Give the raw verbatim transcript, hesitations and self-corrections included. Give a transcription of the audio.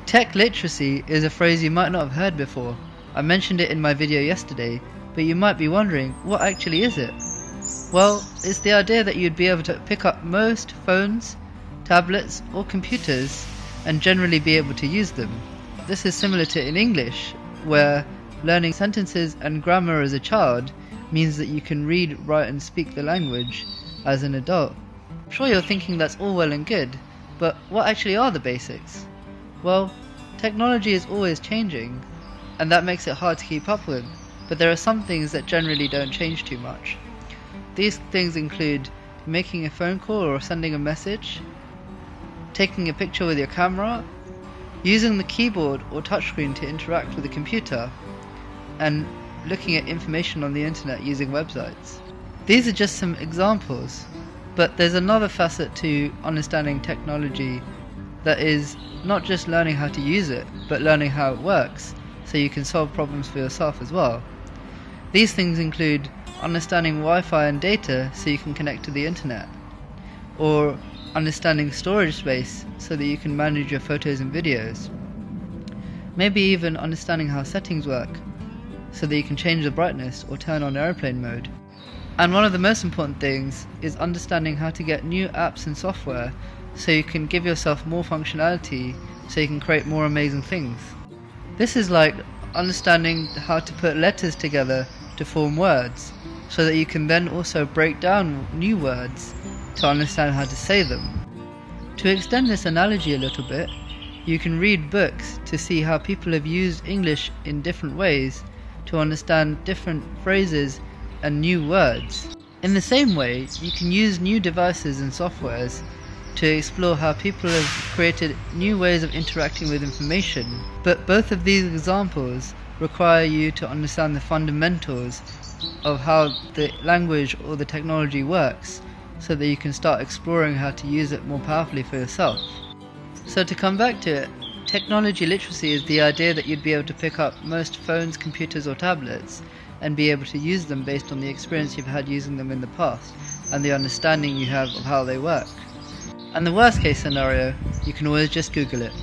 Tech literacy is a phrase you might not have heard before. I mentioned it in my video yesterday, but you might be wondering, what actually is it? Well, it's the idea that you'd be able to pick up most phones, tablets or computers and generally be able to use them. This is similar to in English, where learning sentences and grammar as a child means that you can read, write and speak the language as an adult. I'm sure you're thinking that's all well and good, but what actually are the basics? Well, technology is always changing, and that makes it hard to keep up with, but there are some things that generally don't change too much. These things include making a phone call or sending a message, taking a picture with your camera, using the keyboard or touchscreen to interact with the computer, and looking at information on the internet using websites. These are just some examples, but there's another facet to understanding technology that is not just learning how to use it, but learning how it works, so you can solve problems for yourself as well. These things include understanding Wi-Fi and data so you can connect to the internet, or understanding storage space so that you can manage your photos and videos. Maybe even understanding how settings work so that you can change the brightness or turn on airplane mode. And one of the most important things is understanding how to get new apps and software so you can give yourself more functionality so you can create more amazing things. This is like understanding how to put letters together to form words, so that you can then also break down new words to understand how to say them. To extend this analogy a little bit, you can read books to see how people have used English in different ways to understand different phrases and new words. In the same way, you can use new devices and softwares to explore how people have created new ways of interacting with information, but both of these examples require you to understand the fundamentals of how the language or the technology works, so that you can start exploring how to use it more powerfully for yourself. So to come back to it, technology literacy is the idea that you'd be able to pick up most phones, computers or tablets and be able to use them based on the experience you've had using them in the past and the understanding you have of how they work. And the worst case scenario, you can always just Google it.